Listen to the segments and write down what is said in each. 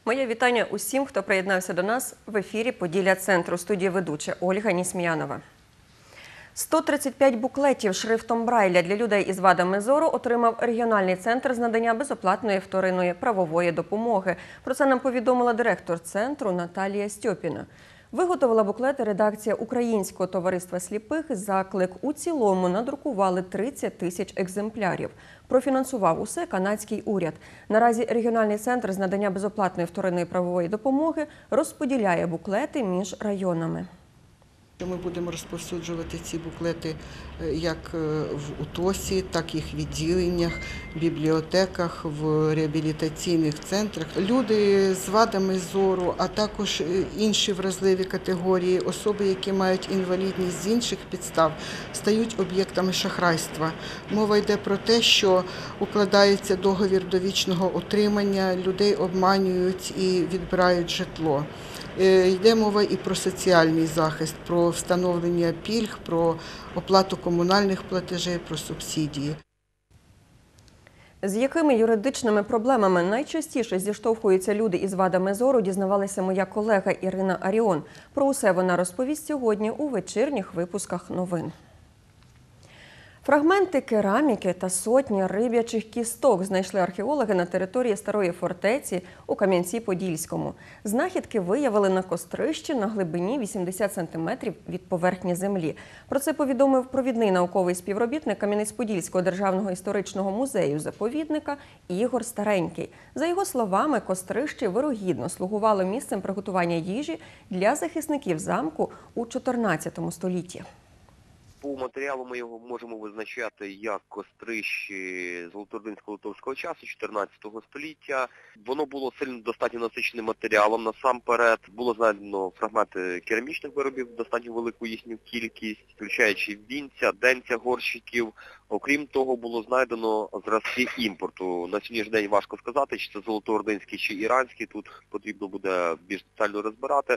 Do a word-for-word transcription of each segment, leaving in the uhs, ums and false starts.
Моє вітання усім, хто приєднався до нас в ефірі «Поділля-центр». У студії ведуча Ольга Нісміянова. сто тридцять п'ять буклетів шрифтом Брайля для людей із вадами зору отримав регіональний центр з надання безоплатної вторинної правової допомоги. Про це нам повідомила директор центру Наталія Стьопіна. Виготовила буклети редакція Українського товариства сліпих. Заклик у цілому надрукували тридцять тисяч екземплярів. Профінансував усе канадський уряд. Наразі регіональний центр з надання безоплатної вторинної правової допомоги розподіляє буклети між районами. Ми будемо розповсюджувати ці буклети як в УТОСі, так і в відділеннях, бібліотеках, в реабілітаційних центрах. Люди з вадами зору, а також інші вразливі категорії, особи, які мають інвалідність з інших підстав, стають об'єктами шахрайства. Мова йде про те, що укладається договір довічного утримання, людей обманюють і відбирають житло. Йде мова і про соціальний захист, про встановлення пільг, про оплату комунальних платежів, про субсидії. З якими юридичними проблемами найчастіше зіштовхуються люди із вадами зору, дізнавалася моя колега Ірина Аріон. Про усе вона розповість сьогодні у вечірніх випусках новин. Фрагменти кераміки та сотні риб'ячих кісток знайшли археологи на території Старої фортеці у Кам'янці-Подільському. Знахідки виявили на кострищі на глибині вісімдесят сантиметрів від поверхні землі. Про це повідомив провідний науковий співробітник Кам'янець-Подільського державного історичного музею-заповідника Ігор Старенький. За його словами, кострище вирогідно слугувало місцем приготування їжі для захисників замку у чотирнадцятому столітті. По матеріалу ми його можемо визначати як кострище золотоординсько-литовського часу, чотирнадцятого століття. Воно було сильно достатньо насиченим матеріалом. Насамперед було знайдено фрагменти керамічних виробів, достатньо велику їхню кількість, включаючи вінця, денця, горщиків. Окрім того, було знайдено зразки імпорту. На сьогоднішній день важко сказати, чи це золотоординський, чи іранський. Тут потрібно буде більш детально розбирати.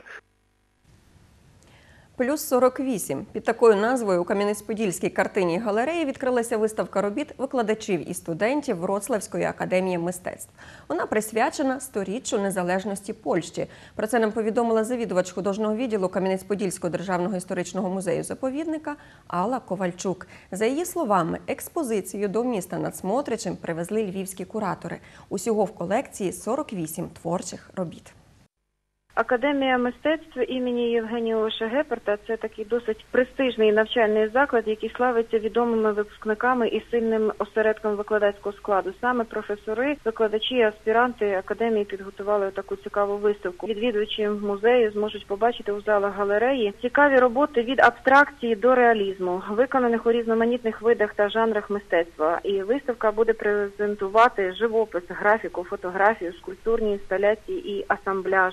Плюс сорок вісім. Під такою назвою у Кам'янець-Подільській картинній галереї відкрилася виставка робіт викладачів і студентів Вроцлавської академії мистецтв. Вона присвячена сторіччю незалежності Польщі. Про це нам повідомила завідувач художнього відділу Кам'янець-Подільського державного історичного музею-заповідника Алла Ковальчук. За її словами, експозицію до міста над Смотричем привезли львівські куратори. Усього в колекції сорок вісім творчих робіт. Академія мистецтв імені Євгенія Лоша Гепарта – це такий досить престижний навчальний заклад, який славиться відомими випускниками і сильним осередком викладацького складу. Саме професори, викладачі, аспіранти академії підготували таку цікаву виставку. Відвідувачі музею зможуть побачити у залах галереї цікаві роботи від абстракції до реалізму, виконаних у різноманітних видах та жанрах мистецтва. І виставка буде презентувати живопис, графіку, фотографію, скульптурні інсталяції і асамбляж.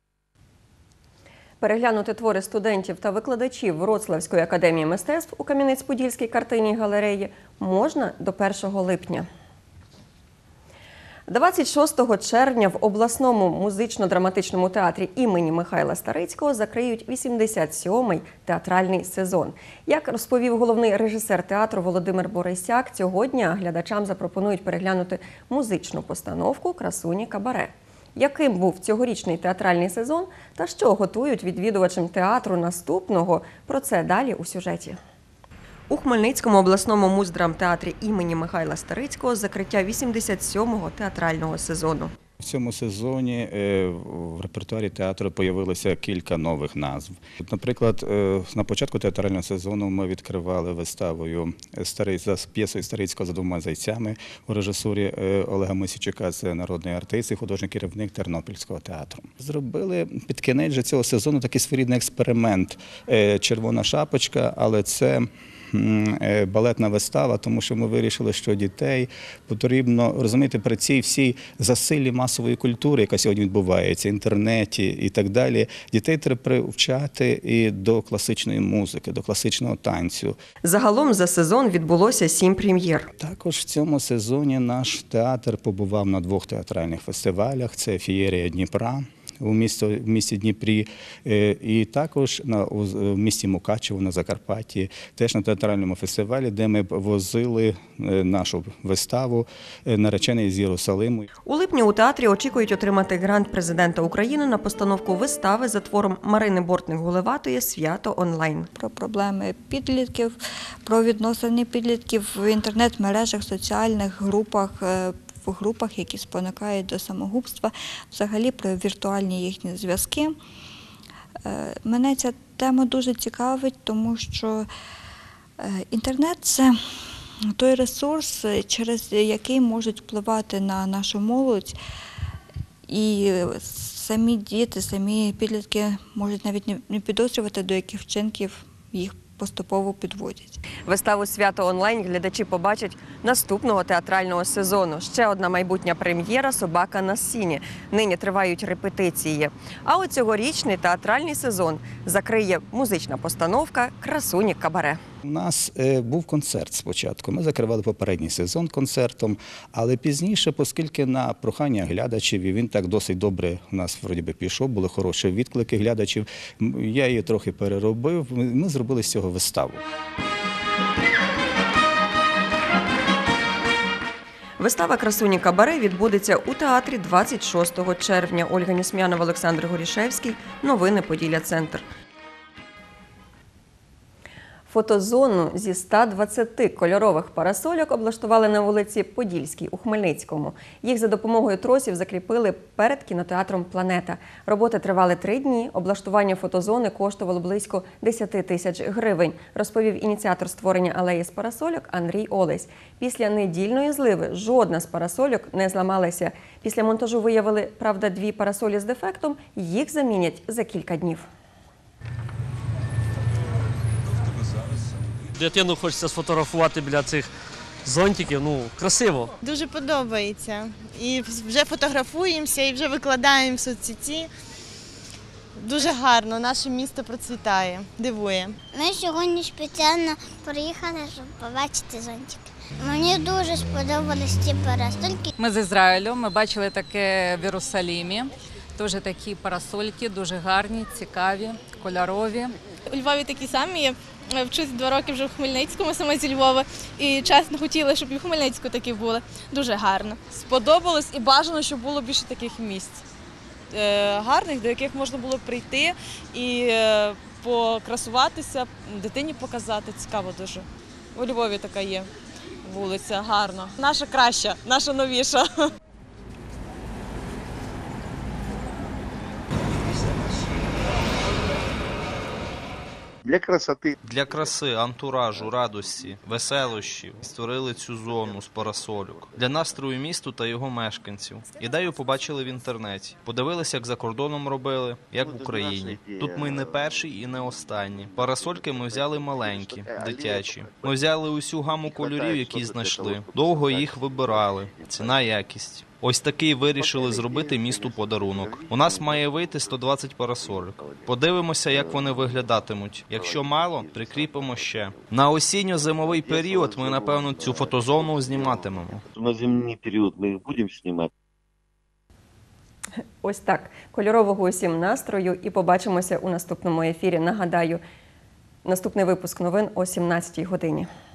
Переглянути твори студентів та викладачів Вроцлавської академії мистецтв у Кам'янець-Подільській картинній галереї можна до першого липня. двадцять шостого червня в обласному музично-драматичному театрі імені Михайла Старицького закриють вісімдесят сьомий театральний сезон. Як розповів головний режисер театру Володимир Борисяк, цього дня глядачам запропонують переглянути музичну постановку «Красуні кабаре». Яким був цьогорічний театральний сезон та що готують відвідувачам театру наступного – про це далі у сюжеті. У Хмельницькому обласному муздрамтеатрі імені Михайла Старицького закриття вісімдесят сьомого театрального сезону. В цьому сезоні в репертуарі театру з'явилося кілька нових назв. Наприклад, на початку театрального сезону ми відкривали виставою за п'єсою Старицького «За двома зайцями» у режисурі Олега Мосійчука, це народний артист і художній керівник Тернопільського театру. Зробили під кінець цього сезону такий своєрідний експеримент «Червона шапочка», але це балетна вистава, тому що ми вирішили, що дітей потрібно розуміти при цій всій засиллі масової культури, яка сьогодні відбувається, інтернеті і так далі. Дітей треба привчати і до класичної музики, до класичного танцю. Загалом за сезон відбулося сім прем'єр. Також в цьому сезоні наш театр побував на двох театральних фестивалях. Це «Феєрія Дніпра» у місті, в місті Дніпрі, е, і також на, у, в місті Мукачево на Закарпатті, теж на театральному фестивалі, де ми возили е, нашу виставу «Наречений з Єрусалиму». У липні у театрі очікують отримати грант президента України на постановку вистави за твором Марини Бортник-Гулеватої «Свято онлайн». Про проблеми підлітків, про відносини підлітків в інтернет-мережах, соціальних групах, в групах, які спонукають до самогубства, взагалі про віртуальні їхні зв'язки. Мене ця тема дуже цікавить, тому що інтернет – це той ресурс, через який можуть впливати на нашу молодь, і самі діти, самі підлітки можуть навіть не підозрювати, до яких вчинків їх поступово підводять. Виставу «Свято онлайн» глядачі побачать наступного театрального сезону. Ще одна майбутня прем'єра «Собака на сіні». Нині тривають репетиції. А от цьогорічний театральний сезон закриє музична постановка «Красуні кабаре». У нас е, був концерт спочатку. Ми закривали попередній сезон концертом, але пізніше, оскільки на прохання глядачів, і він так досить добре у нас вроді би пішов, були хороші відклики глядачів, я її трохи переробив, ми зробили з цього виставу. Вистава «Красуні кабаре» відбудеться у театрі двадцять шостого червня. Ольга Нісміянова, Олександр Горішевський. Новини Поділля-Центр. Фотозону зі ста двадцяти кольорових парасольок облаштували на вулиці Подільській у Хмельницькому. Їх за допомогою тросів закріпили перед кінотеатром «Планета». Роботи тривали три дні. Облаштування фотозони коштувало близько десять тисяч гривень, розповів ініціатор створення алеї з парасольок Андрій Олесь. Після недільної зливи жодна з парасольок не зламалася. Після монтажу виявили, правда, дві парасолі з дефектом. Їх замінять за кілька днів. Дитину хочеться сфотографувати біля цих зонтиків, ну, красиво. Дуже подобається. І вже фотографуємося, і вже викладаємо в соцсеті. Дуже гарно, наше місто процвітає, дивує. Ми сьогодні спеціально приїхали, щоб побачити зонтики. Мені дуже сподобались ці парасольки. Ми з Ізраїлю, ми бачили таке в Єрусалимі. Дуже такі парасольки, дуже гарні, цікаві, кольорові. У Львові такі самі є. Вчусь два роки вже в Хмельницькому, саме зі Львова. І чесно хотіла, щоб і в Хмельницьку такі були. Дуже гарно. Сподобалось і бажано, щоб було більше таких місць. Е, гарних, до яких можна було прийти і е, покрасуватися, дитині показати. Цікаво дуже. У Львові така є вулиця, гарно. Наша краща, наша новіша. Для красоти. Для краси, антуражу, радості, веселощів створили цю зону з парасольок. Для настрою місту та його мешканців. Ідею побачили в інтернеті. Подивилися, як за кордоном робили, як в Україні. Тут ми не перші і не останні. Парасольки ми взяли маленькі, дитячі. Ми взяли усю гаму кольорів, які знайшли. Довго їх вибирали. Ціна, якість. Ось такий вирішили зробити місту подарунок. У нас має вийти сто двадцять парасольок. Подивимося, як вони виглядатимуть. Якщо мало, прикріпимо ще. На осінньо-зимовий період ми, напевно, цю фотозону зніматимемо. На зимний період ми їх будемо знімати. Ось так. Кольорового усім настрою і побачимося у наступному ефірі. Нагадаю, наступний випуск новин о сімнадцятій годині.